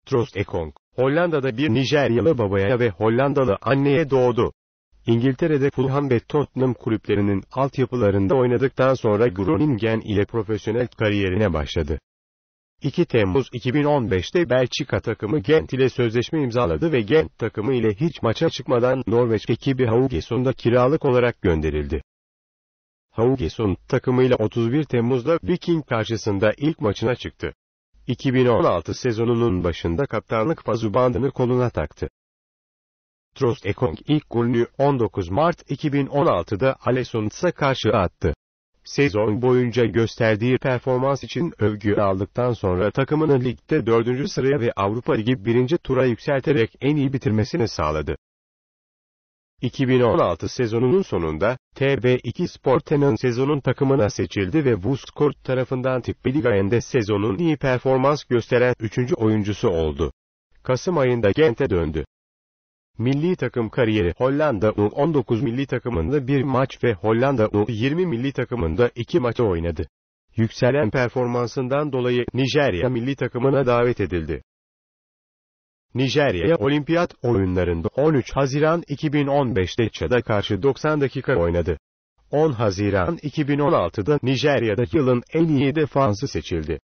Troostekong, Hollanda'da bir Nijeryalı babaya ve Hollandalı anneye doğdu. İngiltere'de Fulham ve Tottenham kulüplerinin altyapılarında oynadıktan sonra Groningen ile profesyonel kariyerine başladı. 2 Temmuz 2015'te Belçika takımı Gent ile sözleşme imzaladı ve Gent takımı ile hiç maça çıkmadan Norveç ekibi Haugesund'a kiralık olarak gönderildi. Haugesund takımıyla 31 Temmuz'da Viking karşısında ilk maçına çıktı. 2016 sezonunun başında kaptanlık pazu bandını koluna taktı. Troostekong ilk golünü 19 Mart 2016'da Ålesunds'a karşı attı. Sezon boyunca gösterdiği performans için övgü aldıktan sonra takımını ligde 4. sıraya ve Avrupa Ligi 1. tura yükselterek en iyi bitirmesini sağladı. 2016 sezonunun sonunda, TB2 Sporten'in sezonun takımına seçildi ve Vuskort tarafından Tippeligaen'de sezonun iyi performans gösteren 3. oyuncusu oldu. Kasım ayında Gent'e döndü. Milli takım kariyeri Hollanda U19 milli takımında 1 maç ve Hollanda U20 milli takımında 2 maç oynadı. Yükselen performansından dolayı Nijerya milli takımına davet edildi. Nijerya Olimpiyat oyunlarında 13 Haziran 2015'te Çad'a karşı 90 dakika oynadı. 10 Haziran 2016'da Nijerya'da yılın en iyi defansı seçildi.